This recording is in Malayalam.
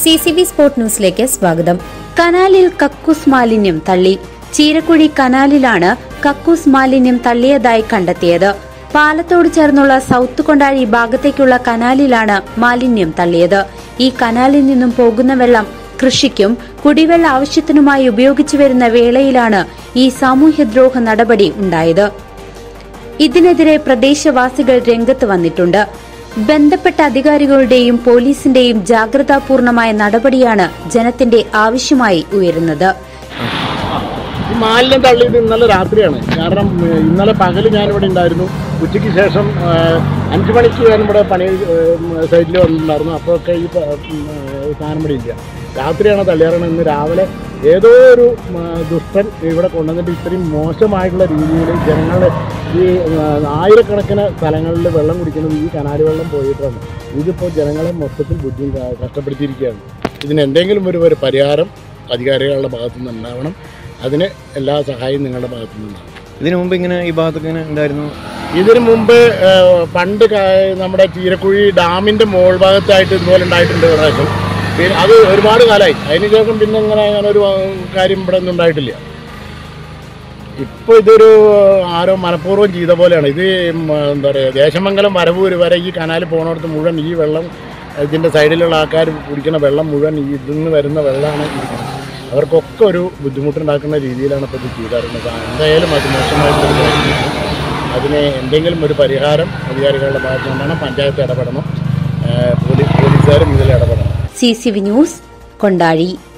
CCV സ്പോർട് ന്യൂസിലേക്ക് സ്വാഗതം. കനാലിൽ കക്കൂസ് മാലിന്യം തള്ളി. ചീരക്കുഴി കനാലിലാണ് കക്കൂസ് മാലിന്യം തള്ളിയതായി കണ്ടെത്തിയത്. പാലത്തോട് ചേർന്നുള്ള സൌത്ത് കൊണ്ടാഴി ഭാഗത്തേക്കുള്ള കനാലിലാണ് മാലിന്യം തള്ളിയത്. ഈ കനാലിൽ നിന്നും പോകുന്ന വെള്ളം കൃഷിക്കും കുടിവെള്ള ആവശ്യത്തിനുമായി ഉപയോഗിച്ചു വരുന്ന വേളയിലാണ് ഈ സാമൂഹ്യദ്രോഹ നടപടി ഉണ്ടായത്. ഇതിനെതിരെ പ്രദേശവാസികൾ രംഗത്ത് വന്നിട്ടുണ്ട്. ബന്ധപ്പെട്ട അധികാരികളുടെയും പോലീസിന്റെയും ജാഗ്രതാപൂർണമായ നടപടിയാണ് ജനത്തിന്റെ ആവശ്യമായി ഉയരുന്നത്. മാലിന്യം തള്ളിയത് ഇന്നലെ രാത്രിയാണ്. കാരണം ഇന്നലെ പകല് ഞാനിവിടെ ഉണ്ടായിരുന്നു. ഉച്ചയ്ക്ക് ശേഷം 5 മണിക്ക് ഞാനിവിടെ പണി സൈറ്റിൽ വന്നിട്ടുണ്ടായിരുന്നു. അപ്പോഴൊക്കെ ഈ സാധനം ഇവിടെ ഇല്ല. രാത്രിയാണ് തള്ളിയാറാണ്. ഇന്ന് രാവിലെ ഏതോ ഒരു ദുഷ്ടൻ ഇവിടെ കൊണ്ടുവന്നിട്ട് ഇത്രയും മോശമായിട്ടുള്ള രീതിയിൽ ജനങ്ങളെ ഈ ആയിരക്കണക്കിന് സ്ഥലങ്ങളിൽ വെള്ളം കുടിക്കുന്നത് ഈ കനാല് വെള്ളം പോയിട്ടാണ്. ഇതിപ്പോൾ ജനങ്ങളെ മൊത്തത്തിൽ കഷ്ടപ്പെടുത്തിയിരിക്കുകയാണ്. ഇതിന് എന്തെങ്കിലും ഒരു പരിഹാരം അധികാരികളുടെ ഭാഗത്തു നിന്ന് ഉണ്ടാവണം. അതിന് എല്ലാ സഹായവും നിങ്ങളുടെ ഭാഗത്തു നിന്നാണ്. ഇതിനു മുമ്പ് ഇങ്ങനെ ഈ ഭാഗത്തൊക്കെ ഇങ്ങനെ ഉണ്ടായിരുന്നു? ഇതിനു മുമ്പ് പണ്ട് നമ്മുടെ ചീരക്കുഴി ഡാമിൻ്റെ മോൾ ഭാഗത്തായിട്ട് ഇതുപോലെ ഉണ്ടായിട്ടുണ്ട് പ്രാവശ്യം. പിന്നെ അത് ഒരുപാട് കാലമായി. അതിനുശേഷം പിന്നെ അങ്ങനെ ഒരു കാര്യം ഇവിടെ ഒന്നും ഉണ്ടായിട്ടില്ല. ഇപ്പോൾ ഇതൊരു ആരോ മനഃപൂർവ്വം ചെയ്ത പോലെയാണ്. ഇത് എന്താ പറയുക, ദേശമംഗലം വരവൂര് വരെ ഈ കനാൽ പോകുന്നിടത്ത് മുഴുവൻ ഈ വെള്ളം, ഇതിൻ്റെ സൈഡിലുള്ള ആൾക്കാർ കുടിക്കുന്ന വെള്ളം മുഴുവൻ ഇതിൽ നിന്ന് വരുന്ന വെള്ളമാണ് ഇരിക്കുന്നത്. അവർക്കൊക്കെ ഒരു ബുദ്ധിമുട്ടുണ്ടാക്കുന്ന രീതിയിലാണ് ഇപ്പോൾ ഇത് ചെയ്തിരുന്നത്. എന്തായാലും അത് മോശമായിട്ടൊരു കാര്യമാണ്. അതിന് എന്തെങ്കിലും ഒരു പരിഹാരം അധികാരികളുടെ ഭാഗത്തു നിന്നാണ്. പഞ്ചായത്ത് ഇടപെടണം, പോലീസുകാരും ഇതിൽ ഇടപെടണം. CCV news, Kondazhy.